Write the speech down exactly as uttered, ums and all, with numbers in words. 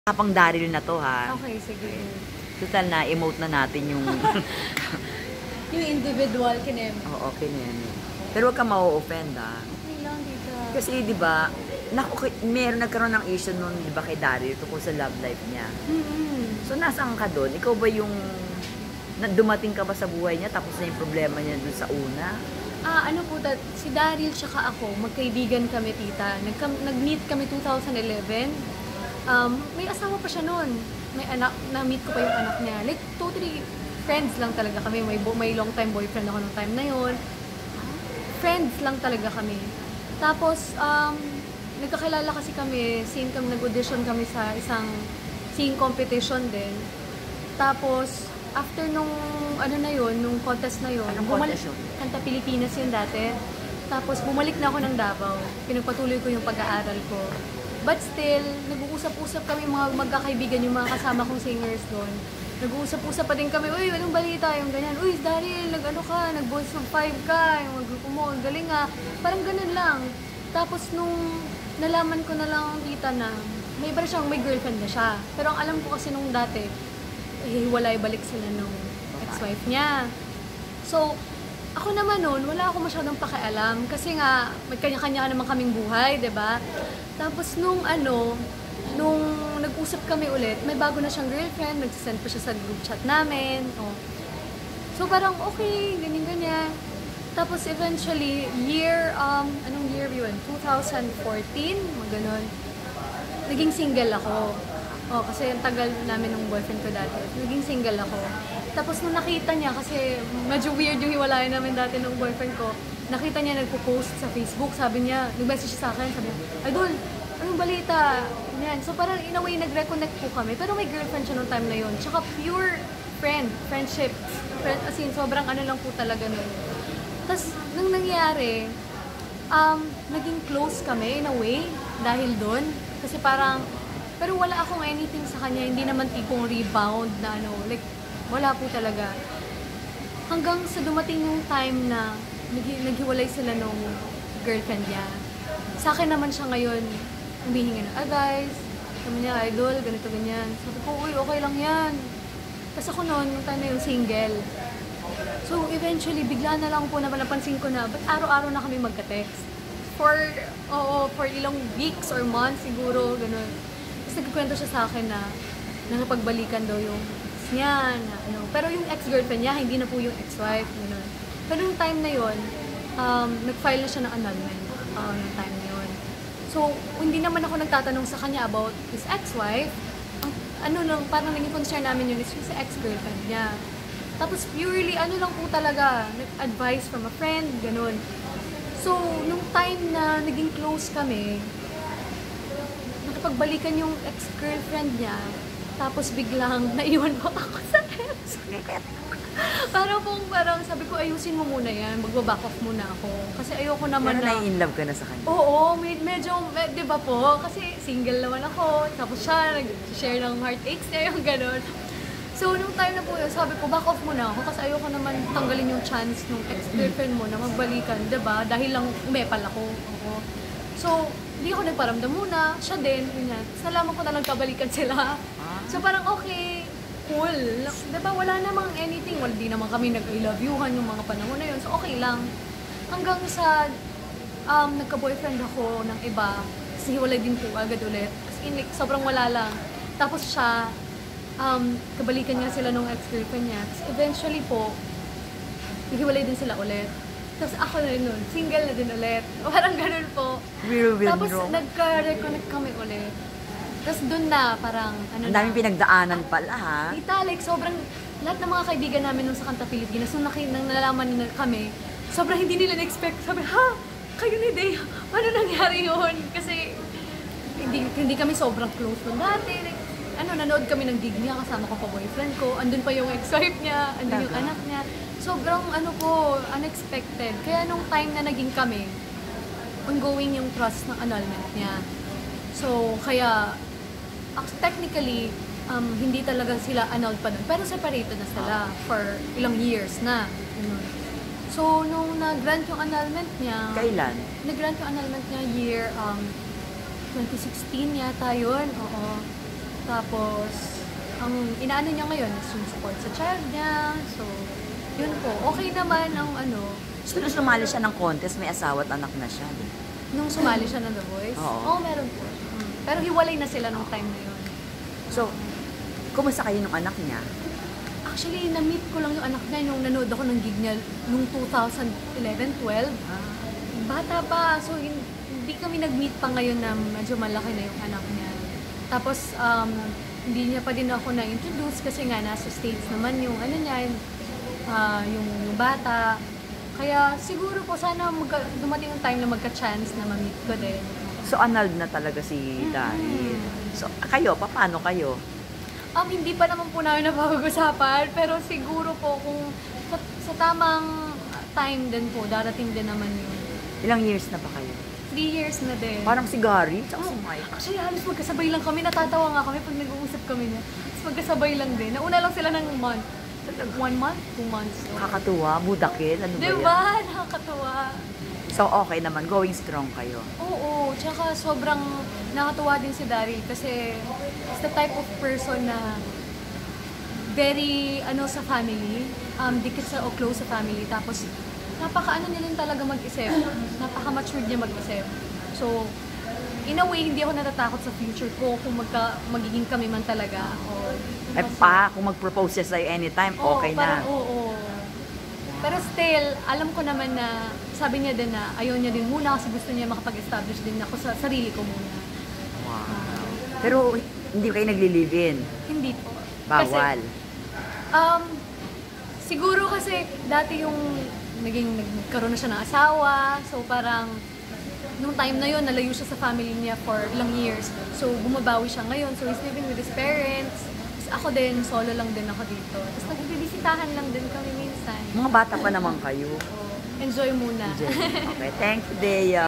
Kapang Daryl na to, ha? Okay, sige. Total na, emote na natin yung... yung individual kinem. Oo, kinem. Pero wag ka ma-offend, ha? Okay lang, dito. Kasi, di ba, naku, meron nagkaroon ng issue nun, di ba, kay Daryl tungkol sa love life niya. Mm-hmm. So, nasaan ka doon? Ikaw ba yung... Na, dumating ka ba sa buhay niya tapos na yung problema niya doon sa una? Ah, ano po, that, si Daryl tsaka ako, magkaibigan kami, tita. Nag Nag-meet kami two thousand eleven. Um, may asawa pa siya noon. May anak, na-meet ko pa yung anak niya. Like, totally friends lang talaga kami. May, may long-time boyfriend ako nung time na yon. Friends lang talaga kami. Tapos, um, nagkakilala kasi kami, scene kami, nag-audition kami sa isang singing competition din. Tapos, after nung, ano na yun, nung contest na yun, anong bumalik, contest yun? Kanta Pilipinas yun dati. Tapos, bumalik na ako ng Davao. Pinagpatuloy ko yung pag-aaral ko. But still, nag-uusap-usap kami mga magkakaibigan, yung mga kasama kong singers doon. Nag-uusap-usap pa din kami, uy, anong balita, yung ganyan. Uy, Daryl, nag-ano ka, nag-boys of five ka, yung grupo mo, ang galing nga. Parang ganun lang. Tapos nung nalaman ko na lang ang tita na, may iba siyang, may girlfriend na siya. Pero ang alam ko kasi nung dati, hiwalay balik sila nung ex-wife niya. So, ako naman noon, wala ako masyadong pakialam kasi nga may kanya-kanya naman kaming buhay, 'di ba? Tapos nung ano, nung nag-usap kami ulit, may bago na siyang girlfriend, nag-send pa siya sa group chat namin. Oh. So parang okay, ganyan-ganyan. Tapos eventually, year, um, anong year yun? twenty fourteen, mga ganun. Naging single ako. Oh, kasi ang tagal namin ng boyfriend ko dati. Naging single ako. Tapos nung nakita niya, kasi medyo weird yung hiwalayan namin dati ng boyfriend ko, nakita niya nagpo-post sa Facebook, sabi niya, nag-message sa akin, sabi niya, Idol, anong balita? Yan. So parang in a way, nag-reconnect po kami. Pero may girlfriend siya nung time na yun. Tsaka pure friend, friendship. Friend, as in, sobrang ano lang po talaga nun. Tapos, nung nangyari, um, naging close kami in a way, dahil doon. Kasi parang, pero wala akong anything sa kanya, hindi naman tipong rebound na ano, like, wala po talaga. Hanggang sa dumating yung time na nag- naghiwalay sila nung girlfriend niya. Sa akin naman siya ngayon, humihingi ng advice. Sabi niya, idol, ganito, ganyan. Sabi ko, uy, okay lang yan. Tapos ako noon, nung time na yung single. So, eventually, bigla na lang po na napansin ko na, ba't araw-araw na kami magka-text? For, oo, for ilang weeks or months siguro, gano'n. Tapos nagkikwento siya sa akin na nakapagbalikan daw yung ex niya, na ano. Pero yung ex-girlfriend niya, hindi na po yung ex-wife, gano'n. Pero yung time na yon, um, nag-file na siya ng annulment, um, yung time na yon. So, hindi naman ako nagtatanong sa kanya about his ex-wife. Ang, ano lang, parang naging concern namin yun is yung sa ex-girlfriend niya. Tapos purely, ano lang po talaga, advice from a friend, gano'n. So, nung time na naging close kami, pagbalikan yung ex-girlfriend niya, tapos biglang naiwan mo ako sa ex. Parang pong, parang sabi ko, ayusin mo muna yan, magbaback off muna ako. Kasi ayoko naman Pero na... na-in love ka na sa kanya? Oo, med medyo, med di ba po? Kasi single naman ako, tapos siya, nag-share ng heartaches niya, yung gano'n. So, nung time na po yun, sabi ko, back off muna ako kasi ayoko naman tanggalin yung chance ng ex-girlfriend mo na magbalikan, di ba? Dahil lang umepal ako. Oo. So, hindi ako nagparamdam muna, siya din, ganyan. Nalaman ko na nagkabalikan sila. So parang okay, cool. Diba wala namang anything, wala di naman kami nag-I love you-han yung mga panahon na yun. So okay lang. Hanggang sa um, nagka-boyfriend ako ng iba, kasi hiwalay din po agad ulit. As in, like, sobrang wala lang. Tapos siya, um, kabalikan niya sila nung ex-girlfriend niya. Tapos eventually po, hiwalay din sila ulit. Tapos ako na rin nun, single na din ulit. Parang ganun po. Real, real Tapos wrong. nagka-reconnect kami ulit. Tapos dun na, parang ano Ang na. daming pinagdaanan pala, ha? Tita, like sobrang, lahat ng mga kaibigan namin nung sa Kanta Pilipinas, nung naki, nang nalaman na kami, sobrang hindi nila na-expect. Sabi, ha? Kayo ni Day, paano nangyari yun? Kasi hindi, hindi kami sobrang close nun dati. Like, ano, nanood kami ng gig niya, kasama ko pa boyfriend ko, andun pa yung ex-wife niya, andun yung anak niya. Sobrang ano po, unexpected. Kaya nung time na naging kami, ongoing yung trust ng annulment niya. So, kaya, technically, um, hindi talaga sila annulled pa nun. Pero separated na sila for ilang years na. Ganun. So, nung nag-grant yung annulment niya... Kailan? Nag-grant yung annulment niya year um, twenty sixteen yata yun. Oo. Tapos, ang inaano niya ngayon is yung support sa child niya. So, yun po. Okay naman ang ano, So, nung sumali siya ng contest, may asawa at anak na siya. Di? nung sumali siya ng The Voice. Oo. meron po. Mm. Pero hiwalay na sila nung time na yun. So, kumusta kayo ng anak niya? Actually, na-meet ko lang yung anak niya nung nanood ako ng gig niya nung two thousand eleven twelve. Bata pa, so hin- hindi kami nag-meet pa ngayon na medyo malaki na yung anak niya. Tapos, um, hindi niya pa din ako na-introduce kasi nga nasa States naman yung ano niya, yung, ah, yung, yung bata. Kaya siguro po sana magka, dumating yung time na magka-chance na ma-meet ko din. So, annulled na talaga si Daryl. So, kayo, paano kayo? Um, hindi pa naman po namin napapag-usapan, pero siguro po kung sa, sa tamang time din po, darating din naman yun. Ilang years na ba kayo? Three years na din. Parang si Gary, tsaka si Mike. Actually, halos magkasabay lang kami. Natatawa nga kami pag nag-uusap kami niya. Tapos magkasabay lang din. Nauna lang sila ng month. One month? Two months. So. Nakakatuwa, budakil, ano ba Diba? yan? Nakakatawa. So, okay naman, going strong kayo. Oo, tsaka sobrang nakatuwa din si Daryl kasi is the type of person na very, ano, sa family, um, dikit sa o close sa family. Tapos, napaka-ano niya din talaga mag-isip. Napaka-matured niya mag-isip. So, in a way, hindi ako natatakot sa future ko kung magka, magiging kami man talaga. O, Eh pa, kung mag-propose siya sa'yo anytime, Oo, okay parang, na. Oo, Pero still, alam ko naman na, sabi niya din na ayaw niya din muna kasi gusto niya makapag-establish din ako sa sarili ko muna. Wow. Pero hindi kayo nagli-live-in. Hindi po. Bawal. Kasi, um, siguro kasi dati yung naging nagkaroon na siya ng asawa, so parang nung time na yun, nalayo siya sa family niya for ilang years. So, bumabawi siya ngayon. So, he's living with his parents. Tapos ako din, solo lang din ako dito. Tapos nagbibisitahan lang din kami minsan. Mga bata pa naman kayo. Enjoy muna. Okay, thank you, Dea.